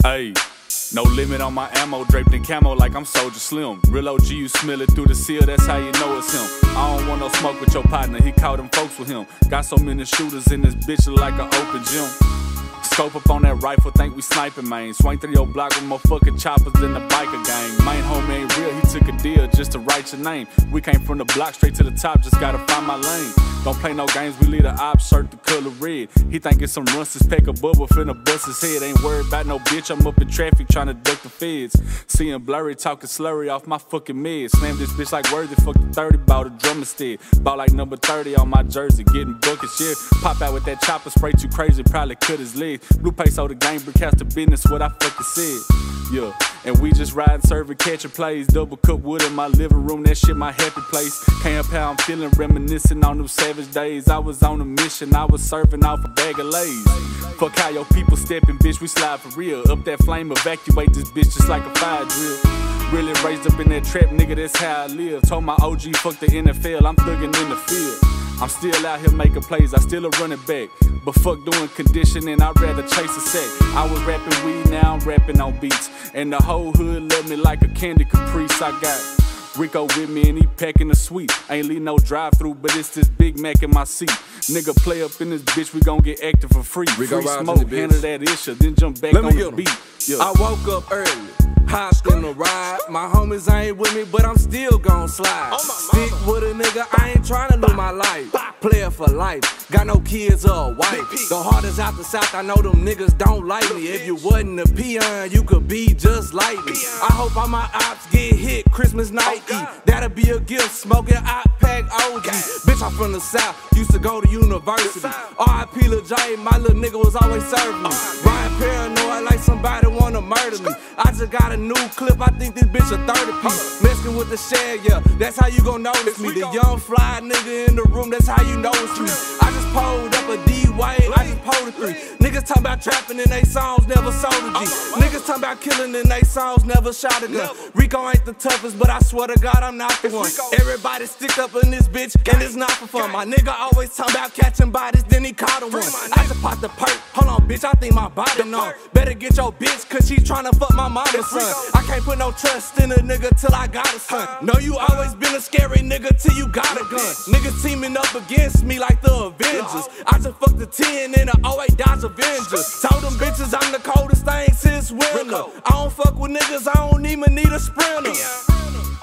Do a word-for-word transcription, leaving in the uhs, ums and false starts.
Ayy, no limit on my ammo, draped in camo like I'm Soldier Slim. Real O G, you smell it through the seal, that's how you know it's him. I don't want no smoke with your partner, he caught them folks with him. Got so many shooters in this bitch, look like an open gym. Scope up on that rifle, think we sniping, man. Swing through your block with more fucking choppers than the biker gang. Main homie ain't real, he took a deal just to write your name. We came from the block straight to the top, just gotta find my lane. Don't play no games, we lead a op shirt the color red. He think it's some rustless pack of bubble finna bust his head. Ain't worried about no bitch, I'm up in traffic tryna duck the feds. Seeing blurry, talking slurry off my fucking meds. Slam this bitch like worthy, fuck the thirty, bought a drum instead. Bought like number thirty on my jersey, getting buckets, yeah. Pop out with that chopper, spray too crazy, probably cut his leg. Blue peso the game, but cast the business, what I fucking said. Yeah, and we just riding, serving, catching plays. Double cup wood in my living room, that shit my happy place. Can't help how I'm feeling, reminiscing on them savage days. I was on a mission, I was serving off a bag of Lays. Fuck how your people stepping, bitch, we slide for real. Up that flame, evacuate this bitch just like a fire drill. Really raised up in that trap, nigga, that's how I live. Told my O G, fuck the N F L, I'm thugging in the field. I'm still out here making plays, I still a running back. But fuck doing conditioning, I'd rather chase a sack. I was rapping weed, now I'm rapping on beats. And the whole hood love me like a candy caprice. I got Rico with me and he packing the sweet. Ain't leave no drive-through, but it's this Big Mac in my seat. Nigga play up in this bitch, we gon' get active for free. Rico free smoke, handle that issue, then jump back Let on me the beat. Yeah. I woke up early, hot in the ride. My homies ain't with me, but I'm still gon' slide. Oh, stick with a nigga, I ain't tryna live my life. Player for life, got no kids or a wife. The hardest out the south, I know them niggas don't like me. If you wasn't a peon, you could be just like me. I hope all my ops get hit Christmas night Eve. That'll be a gift, smoking op pack O G. Bitch, I'm from the south, used to go to university. R I P Lil J, my little nigga was always serving me. Ryan paranoid like somebody wanna murder me. I just got a new clip, I think this bitch a thirty piece. Messing with the share, yeah, that's how you gon' notice me. The young fly nigga in the room, that's how you notice me. I just pulled up a D-Wade, I just pulled a three. Niggas talking about trapping in they songs, never sold a G. Niggas talking about killing in they songs, never shot a gun. Rico ain't the toughest, but I swear to God I'm not the one. Everybody stick up in this bitch, and it's not for fun. My nigga always talking about catching bodies, then he caught a one. I just popped the perk, hold on bitch, I think my body numb. Better get your bitch, cause she tryna fuck my mama's son. I can't put no trust in a nigga till I got a son. Know you always been a scary nigga till you got a gun. Niggas teaming up against me like the Avengers. I just fucked the ten in the oh eight Dodge Avengers. Told them bitches I'm the coldest thing since winter. I don't fuck with niggas, I don't even need a sprinter.